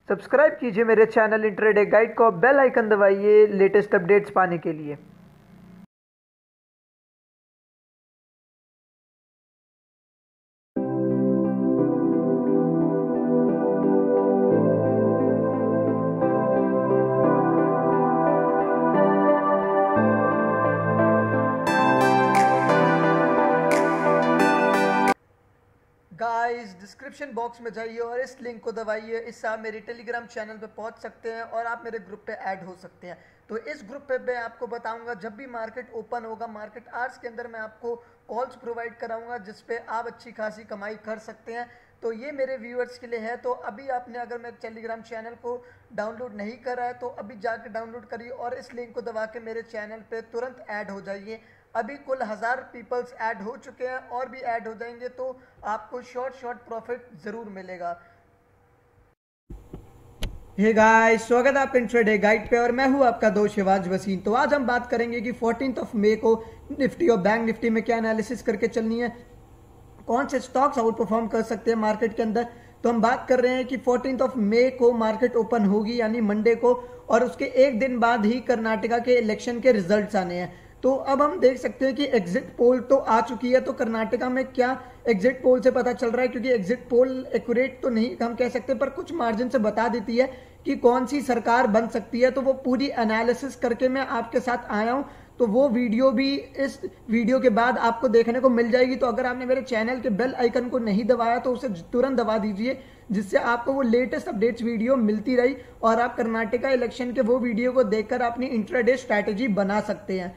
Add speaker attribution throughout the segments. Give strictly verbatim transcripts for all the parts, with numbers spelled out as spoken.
Speaker 1: Subscribe कीजिए मेरे channel intraday guide को, बेल आइकन दबाइए लेटेस्ट अपडेट्स पाने के लिए। गाइस डिस्क्रिप्शन बॉक्स में जाइए और इस लिंक को दबाइए। इससे आप मेरे टेलीग्राम चैनल पे पहुंच सकते हैं और आप मेरे ग्रुप पे ऐड हो सकते हैं। तो इस ग्रुप पे मैं आपको बताऊंगा जब भी मार्केट ओपन होगा, मार्केट आवर्स के अंदर मैं आपको कॉल्स प्रोवाइड कराऊंगा जिसपे आप अच्छी खासी कमाई कर सकते हैं। तो ये मेरे व्यूअर्स के लिए है। तो अभी आपने अगर मेरे टेलीग्राम चैनल को डाउनलोड नहीं करा है तो अभी जाके डाउनलोड करिए और इस लिंक को दबा के मेरे चैनल पे तुरंत ऐड हो जाइए। अभी कुल हज़ार पीपल्स ऐड हो चुके हैं और भी ऐड हो जाएंगे, तो आपको शॉर्ट शॉर्ट प्रॉफिट जरूर मिलेगा। हे गाइस, स्वागत है आपका इंट्राडे गाइड पे और मैं हूं आपका दोस्त शिवाज वसीम। तो आज हम बात करेंगे कि फोर्टीन्थ ऑफ मई को निफ्टी और बैंक निफ्टी में क्या एनालिसिस करके चलनी है, कौन से स्टॉक्स आउट परफॉर्म कर सकते हैं मार्केट के अंदर। तो हम बात कर रहे हैं कि फोर्टीन्थ ऑफ मई को मार्केट ओपन होगी यानी मंडे को, और उसके एक दिन बाद ही कर्नाटका के इलेक्शन के रिजल्ट्स आने हैं। तो अब हम देख सकते हैं कि एग्जिट पोल तो आ चुकी है। तो कर्नाटका में क्या एग्जिट पोल से पता चल रहा है, क्योंकि एग्जिट पोल एक्यूरेट तो नहीं हम कह सकते पर कुछ मार्जिन से बता देती है कि कौन सी सरकार बन सकती है। तो वो पूरी एनालिसिस करके मैं आपके साथ आया हूं। तो वो वीडियो भी इस वीडियो के बाद आपको देखने को मिल जाएगी। तो अगर आपने मेरे चैनल के बेल आइकन को नहीं दबाया तो उसे तुरंत दबा दीजिए, जिससे आपको वो लेटेस्ट अपडेट्स वीडियो मिलती रही और आप कर्नाटका इलेक्शन के वो वीडियो को देखकर अपनी इंट्राडे स्ट्रैटेजी बना सकते हैं।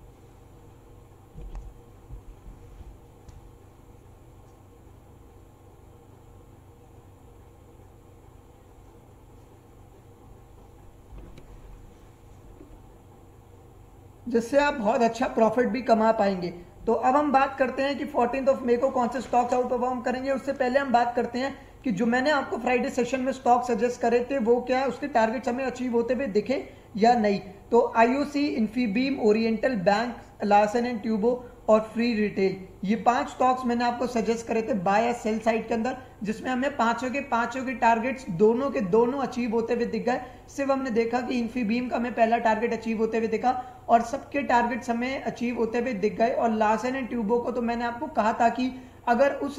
Speaker 1: जिससे आप बहुत अच्छा प्रॉफिट भी कमा पाएंगे। तो अब हम बात करते हैं कि फोर्टीन्थ ऑफ मई को कौन से स्टॉक्स आउट परफॉर्म करेंगे। उससे पहले हम बात करते हैं कि जो मैंने आपको फ्राइडे सेशन में स्टॉक सजेस्ट करे थे वो क्या है, उसके टारगेट्स हमें अचीव होते हुए दिखे या नहीं। तो IOC, Infibeam, Oriental bank, Larsen and Toubro और फ्री रिटेल, ये पांच स्टॉक्स मैंने आपको सजेस्ट करे थे बाय या सेल साइड के अंदर, जिसमें हमें पांचों के पांचों के टारगेट्स दोनों के दोनों अचीव होते हुए दिख गए। सिर्फ हमने देखा कि इन्फीबीम का हमें पहला टारगेट अचीव होते हुए दिखा और सबके टारगेट्स हमें अचीव होते हुए दिख गए। और लार्सन एंड ट्यूबो को तो मैंने आपको कहा था कि अगर उस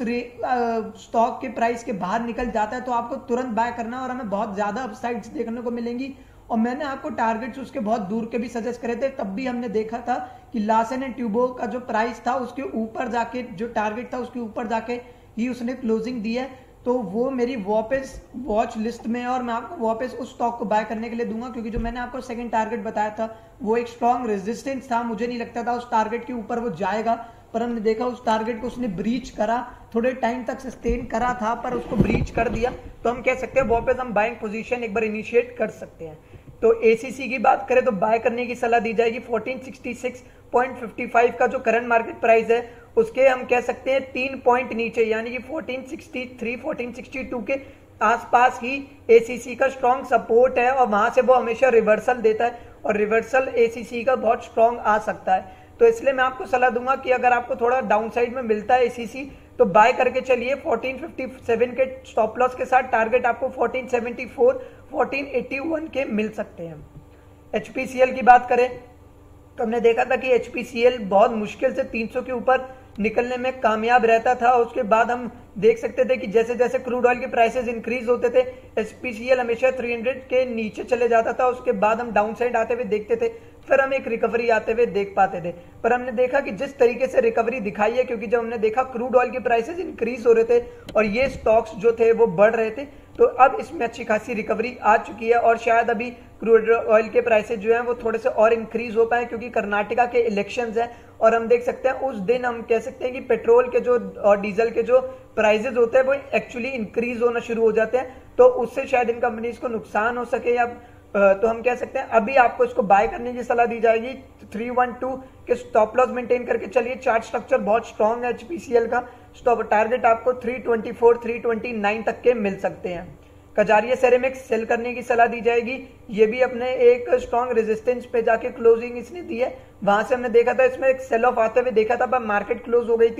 Speaker 1: स्टॉक के प्राइस के बाहर निकल जाता है तो आपको तुरंत बाय करना और हमें बहुत ज्यादा अपसाइड्स देखने को मिलेंगी। और मैंने आपको टारगेट्स उसके बहुत दूर के भी सजेस्ट करे थे, तब भी हमने देखा था कि लार्सन एंड ट्यूबो का जो प्राइस था उसके ऊपर जाके, जो टारगेट था उसके ऊपर जाके ही उसने क्लोजिंग दी है। तो वो मेरी वापस वॉच लिस्ट में है और मैं आपको वापस उस स्टॉक को बाय करने के लिए दूंगा, क्योंकि जो मैंने आपको सेकंड टारगेट बताया था वो एक स्ट्रॉन्ग रेजिस्टेंस था। मुझे नहीं लगता था उस टारगेट के ऊपर वो जाएगा, पर हमने देखा उस टारगेट को उसने ब्रीच करा, थोड़े टाइम तक सस्टेन करा था पर उसको ब्रीच कर दिया। तो हम कह सकते हैं वापस हम बाइंग पोजीशन एक बार इनिशिएट कर सकते हैं। तो एसीसी की बात करें तो बाय करने की सलाह दी जाएगी fourteen sixty six point fifty five का जो करंट मार्केट प्राइस है उसके हम कह सकते हैं तीन पॉइंट नीचे, यानी कि fourteen sixty three fourteen sixty two के आसपास ही एसीसी का स्ट्रॉन्ग सपोर्ट है और वहां से वो हमेशा रिवर्सल देता है और रिवर्सल एसीसी का बहुत स्ट्रॉन्ग आ सकता है। तो इसलिए मैं आपको सलाह दूंगा कि अगर आपको थोड़ा डाउन साइड में मिलता है एसीसी तो बाय करके चलिए। फोर्टीन फिफ्टी सेवन के स्टॉप लॉस के साथ टारगेट आपको fourteen seventy four fourteen eighty one के मिल सकते हैं। एचपीसीएल की बात करें तो हमने देखा था कि एचपीसीएल बहुत मुश्किल से तीन सौ के ऊपर निकलने में कामयाब रहता था। उसके बाद हम देख सकते थे कि जैसे जैसे क्रूड ऑयल के प्राइसेस इंक्रीज होते थे एचपीसीएल हमेशा तीन सौ के नीचे चले जाता था। उसके बाद हम डाउन साइड आते हुए देखते थे, फिर हम एक रिकवरी आते हुए देख पाते थे। पर हमने देखा कि जिस तरीके से रिकवरी दिखाई है, क्योंकि जब हमने देखा क्रूड ऑयल के प्राइसेस इंक्रीज हो रहे थे और ये स्टॉक्स जो थे वो बढ़ रहे थे, तो अब इसमें अच्छी खासी रिकवरी आ चुकी है और शायद अभी क्रूड ऑयल के प्राइसेस जो हैं वो थोड़े से और इंक्रीज हो पाए, क्योंकि कर्नाटका के इलेक्शंस हैं। और हम देख सकते हैं उस दिन हम कह सकते हैं कि पेट्रोल के जो और डीजल के जो प्राइसेस होते हैं वो एक्चुअली इंक्रीज होना शुरू हो जाते हैं, तो उससे शायद इन कंपनीज को नुकसान हो सके। या तो हम कह सकते हैं अभी आपको इसको बाय करने की सलाह दी जाएगी। थ्री वन टू के स्टॉप लॉस मेंटेन करके चलिए। चार्ट स्ट्रक्चर बहुत स्ट्रॉन्ग है एचपीसीएल का। स्टॉप टारगेट आपको three twenty four three twenty nine तक के मिल सकते हैं। कजारिया सेरेमिक्स सेल करने की सलाह दी जाएगी। ये भी अपने एक स्ट्रॉन्ग रेजिस्टेंस पे जाके क्लोजिंग इसने दी है, वहां से हमने देखा था इसमें एक सेल ऑफ आते हुए देखा था पर मार्केट क्लोज हो गई थी।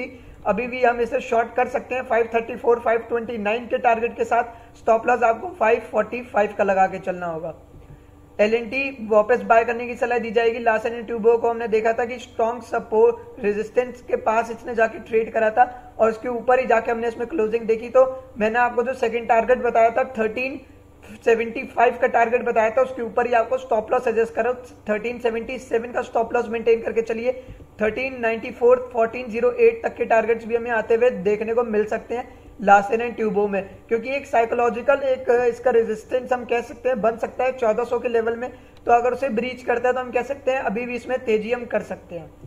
Speaker 1: अभी भी हम इसे शॉर्ट कर सकते हैं five thirty four five twenty nine के टारगेट के साथ। स्टॉप लॉस आपको फाइव फोर्टी फाइव का लगा के चलना होगा। एल एन टी वापस बाय करने की सलाह दी जाएगी। लार्सन एंड ट्यूबो को हमने देखा था कि स्ट्रॉन्ग सपोर्ट रेजिस्टेंस के पास इसने जाके ट्रेड करा था और उसके ऊपर ही जाके हमने इसमें क्लोजिंग देखी। तो मैंने आपको जो सेकंड टारगेट बताया था थर्टीन सेवेंटी फाइव का टारगेट बताया था, उसके ऊपर ही आपको स्टॉप लॉस सजेस्ट करो। थर्टीन सेवेंटी सेवन का स्टॉप लॉस मेंटेन करके चलिए। Thirteen ninety four fourteen O eight तक के टारगेट्स भी हमें आते हुए देखने को मिल सकते हैं लार्सन एंड ट्यूबो में, क्योंकि एक साइकोलॉजिकल एक इसका रेजिस्टेंस हम कह सकते हैं बन सकता है चौदह सौ के लेवल में। तो अगर उसे ब्रीच करता है तो हम कह सकते हैं अभी भी इसमें तेजी हम कर सकते हैं।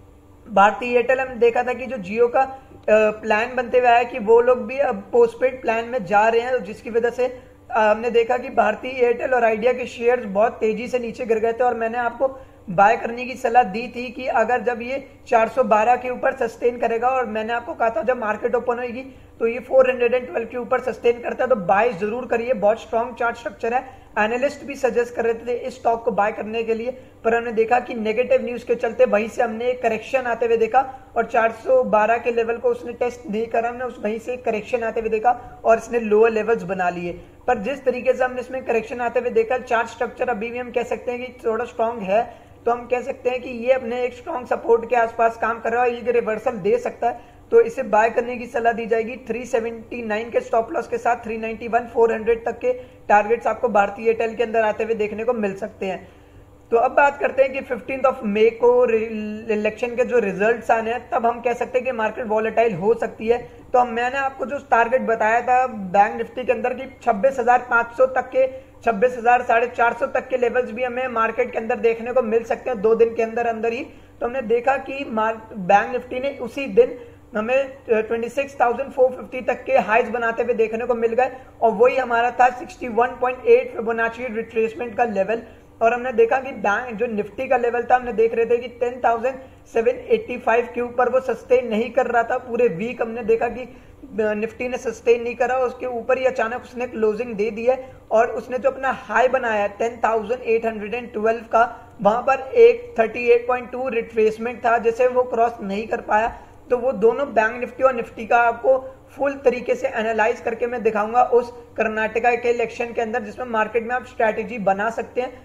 Speaker 1: भारतीय एयरटेल हमने देखा था कि जो जियो का प्लान बनते हुए आया कि वो लोग भी अब पोस्टपेड प्लान में जा रहे हैं, जिसकी वजह से हमने देखा कि भारतीय एयरटेल और आइडिया के शेयर्स बहुत तेजी से नीचे गिर गए थे और मैंने आपको बाय करने की सलाह दी थी कि अगर जब ये चार सौ बारह के ऊपर सस्टेन करेगा, और मैंने आपको कहा था जब मार्केट ओपन होगी तो ये फोर हंड्रेड ट्वेल्व के ऊपर सस्टेन करता है तो बाय जरूर करिए। बहुत स्ट्रॉन्ग चार्ट स्ट्रक्चर है। एनालिस्ट भी सजेस्ट कर रहे थे इस स्टॉक को बाय करने के लिए, पर हमने देखा कि नेगेटिव न्यूज के चलते वहीं से हमने एक करेक्शन आते हुए देखा और चार सौ बारह के लेवल को उसने टेस्ट नहीं करा, हमने उस वहीं से करेक्शन आते हुए देखा और इसने लोअर लेवल्स बना लिए। पर जिस तरीके से हमने इसमें करेक्शन आते हुए देखा, चार्ट स्ट्रक्चर अभी भी हम कह सकते हैं कि थोड़ा स्ट्रॉन्ग है, तो हम कह सकते हैं कि ये अपने एक स्ट्रॉन्ग सपोर्ट के आसपास काम कर रहा है, ये रिवर्सल दे सकता है, तो इसे बाय करने की सलाह दी जाएगी। थ्री सेवेंटी नाइन के स्टॉप लॉस के साथ three ninety one four hundred तक के टारगेट्स आपको भारतीय एयरटेल के अंदर आते हुए देखने को मिल सकते हैं। तो अब बात करते हैं कि फिफ्टींथ ऑफ मई को इलेक्शन के जो रिजल्ट्स आने हैं, तब हम कह सकते हैं कि मार्केट वॉलेटाइल हो सकती है। तो हम मैंने आपको जो टारगेट बताया था बैंक निफ्टी के अंदर की छब्बीस हजार पांच सौ तक के छब्बीस हजार साढ़े चार सौ तक के लेवल्स भी हमें मार्केट के अंदर देखने को मिल सकते हैं दो दिन के अंदर अंदर ही। तो हमने देखा कि बैंक निफ्टी ने उसी दिन हमें छब्बीस हज़ार चार सौ पचास तक के हाइज बनाते हुए देखने को मिल गए और वही हमारा था इकसठ पॉइंट आठ फिबोनाची रिट्रेसमेंट का लेवल। और हमने देखा कि बैंक जो निफ्टी का लेवल था, हमने देख रहे थे कि ten thousand seven eighty five के ऊपर वो सस्टेन नहीं कर रहा था पूरे वीक। हमने देखा कि निफ्टी ने सस्टेन नहीं करा, उसके ऊपर ही अचानक उसने क्लोजिंग दे दी है और उसने जो अपना हाई बनाया ten thousand eight hundred twelve का, वहां पर एक thirty eight point two retracement था जिसे वो क्रॉस नहीं कर पाया। तो वो दोनों बैंक निफ्टी और निफ्टी का आपको फुल तरीके से एनालाइज करके मैं दिखाऊंगा उस कर्नाटका के इलेक्शन के अंदर, जिसमें मार्केट में आप स्ट्रैटेजी बना सकते हैं।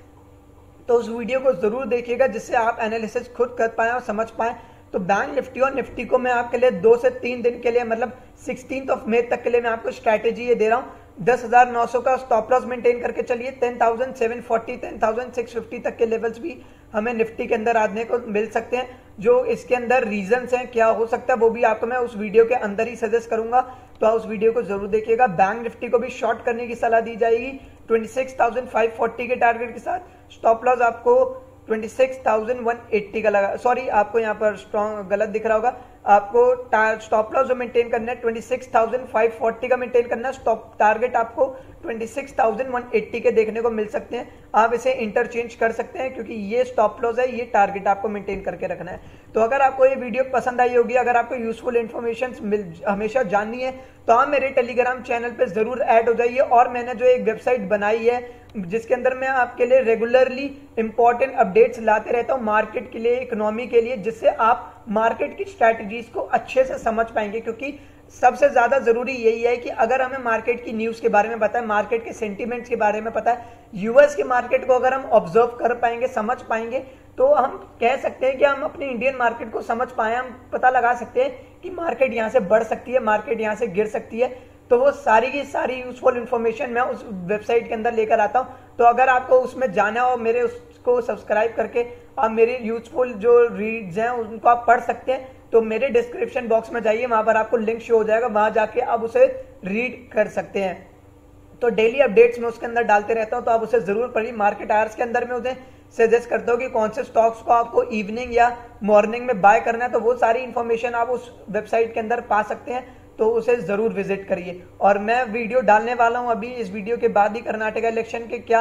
Speaker 1: तो उस वीडियो को जरूर देखिएगा जिससे आप एनालिसिस खुद कर पाए और समझ पाए। तो बैंक निफ्टी और निफ्टी को मैं आपके लिए दो से तीन दिन के लिए, मतलब सिक्सटीन ऑफ मई तक के लिए मैं आपको स्ट्रैटेजी ये दे रहा हूँ। दस हजार नौ सौ का स्टॉप लॉस मेंटेन करके चलिए। Ten thousand seven forty ten thousand six fifty तक के लेवल्स भी हमें निफ्टी के अंदर आने को मिल सकते हैं। जो इसके अंदर रीजंस हैं क्या हो सकता है वो भी आपको मैं उस वीडियो के अंदर ही सजेस्ट करूंगा, तो आप उस वीडियो को जरूर देखिएगा। बैंक निफ्टी को भी शॉर्ट करने की सलाह दी जाएगी twenty six thousand five forty के टारगेट के साथ। स्टॉप लॉस आपको twenty six thousand one eighty का लगा, सॉरी आपको यहाँ पर स्ट्रॉन्ग गलत दिख रहा होगा। आपको स्टॉप लॉस जो मेंटेन करना है twenty six thousand five forty का मेंटेन करना है। स्टॉप टारगेट आपको twenty six thousand one eighty के देखने को मिल सकते हैं। आप इसे इंटरचेंज कर सकते हैं क्योंकि ये स्टॉप लॉस है, ये टारगेट आपको मेंटेन करके रखना है। तो अगर आपको ये वीडियो पसंद आई होगी, अगर आपको यूजफुल इन्फॉर्मेशन मिल हमेशा जाननी है तो आप मेरे टेलीग्राम चैनल पे जरूर ऐड हो जाइए। और मैंने जो एक वेबसाइट बनाई है जिसके अंदर मैं आपके लिए रेगुलरली इंपॉर्टेंट अपडेट्स लाते रहता हूं मार्केट के लिए, इकोनॉमी के लिए, जिससे आप मार्केट की स्ट्रैटेजीज को अच्छे से समझ पाएंगे। क्योंकि सबसे ज्यादा जरूरी यही है कि अगर हमें मार्केट की न्यूज के बारे में पता है, मार्केट के सेंटीमेंट्स के बारे में पता है, यूएस के मार्केट को अगर हम ऑब्जर्व कर पाएंगे, समझ पाएंगे, तो हम कह सकते हैं कि हम अपनी इंडियन मार्केट को समझ पाए। हम पता लगा सकते हैं कि मार्केट यहां से बढ़ सकती है, मार्केट यहां से गिर सकती है। तो वो सारी की सारी यूजफुल इन्फॉर्मेशन मैं उस वेबसाइट के अंदर लेकर आता हूं। तो अगर आपको उसमें जाना हो, मेरे उसको सब्सक्राइब करके आप मेरे यूजफुल जो रीड्स हैं उनको आप पढ़ सकते हैं। तो मेरे डिस्क्रिप्शन बॉक्स में जाइए, वहां पर आपको लिंक शो हो जाएगा, वहां जाके आप उसे रीड कर सकते हैं। तो डेली अपडेट्स में उसके अंदर डालते रहता हूं, तो आप उसे जरूर पढ़िए। मार्केट आवर्स के अंदर में उसे सजेस्ट करता हूं कि कौन से स्टॉक्स को आपको इवनिंग या मॉर्निंग में बाय करना है, तो वो सारी इंफॉर्मेशन आप उस वेबसाइट के अंदर पा सकते हैं। तो उसे जरूर विजिट करिए। और मैं वीडियो डालने वाला हूं अभी इस वीडियो के बाद ही कर्नाटका इलेक्शन के क्या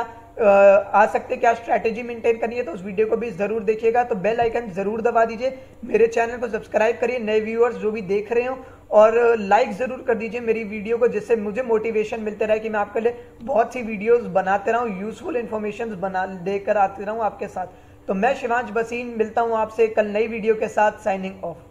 Speaker 1: आ सकते, क्या स्ट्रैटेजी मेंटेन करनी है, तो उस वीडियो को भी जरूर देखिएगा। तो बेल आइकन जरूर दबा दीजिए, मेरे चैनल को सब्सक्राइब करिए, नए व्यूअर्स जो भी देख रहे हो, और लाइक जरूर कर दीजिए मेरी वीडियो को, जिससे मुझे मोटिवेशन मिलते रहे कि मैं आपके लिए बहुत सी वीडियोस बनाते रहूं, यूजफुल इन्फॉर्मेशन बना देकर आते रहूं आपके साथ। तो मैं शिवांश बसीन मिलता हूं आपसे कल नई वीडियो के साथ। Signing of.